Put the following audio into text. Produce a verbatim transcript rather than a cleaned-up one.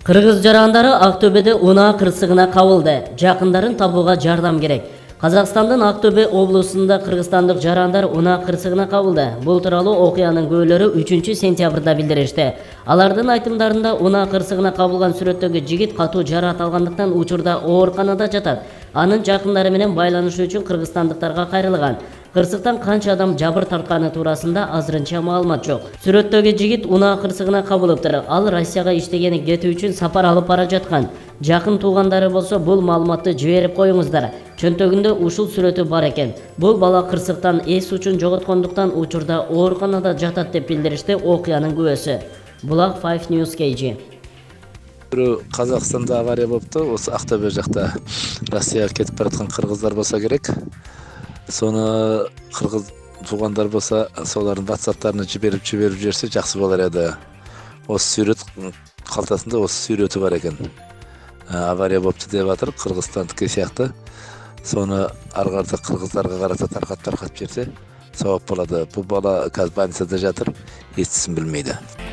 Кыргыз жарандары Ақтөбеде унаа кырсыгына кабылды. Жакындарын табууга жардам керек. Казакстандын Ақтөбе облусунда кыргызстандык жарандар унаа кырсыгына кабылды. Бул тууралуу окуянын күбөлөрү үчүнчү сентябрда билдиришти. Алардын айтымдарында унаа кырсыгына кабылган сүрөттөгү жигит катуу жараат алгандыктан учурда ооруканада жатат. Анын жакындары менен байланышуу үчүн кыргызстандыктарга кайрылган. Кырсыктан канча адам жабыр тартканы туурасында азырынча маалымат жок. Сүрөттөгү жигит унаа кырсыгына кабылыптыр. Ал Россияга иштегени кетүү үчүн сапар алып бара жаткан. Жакын туугандары болсо бул маалыматты жиберип коюңуздар. Чөнтөгүндө ушул сүрөтү бар экен. Бул бала кырсыктан эс учун жоготкондуктан учурда ооруканада жатат деп билдиришти окуянын күбөсү. Булак Five News кей джи. Казакстанда авария болупту. Осы Ақтөбе жакта Россияга кетип бараткан кыргыздар болсо керек. Соны кыргыз туугандар болсо, солардын WhatsApp'тарына жиберип жиберип жиберсе жакшы болар эди. Осы сүрөт калтасында осы сүрөтү бар экен. Авария болупту деп атыр, Кыргызстандыкы сыяктуу. Соны ары карата кыргыздарга карата таркат таркат берсе сабап болот. Бул бала қазір больницада жатыр, эч нерсесин билмейди.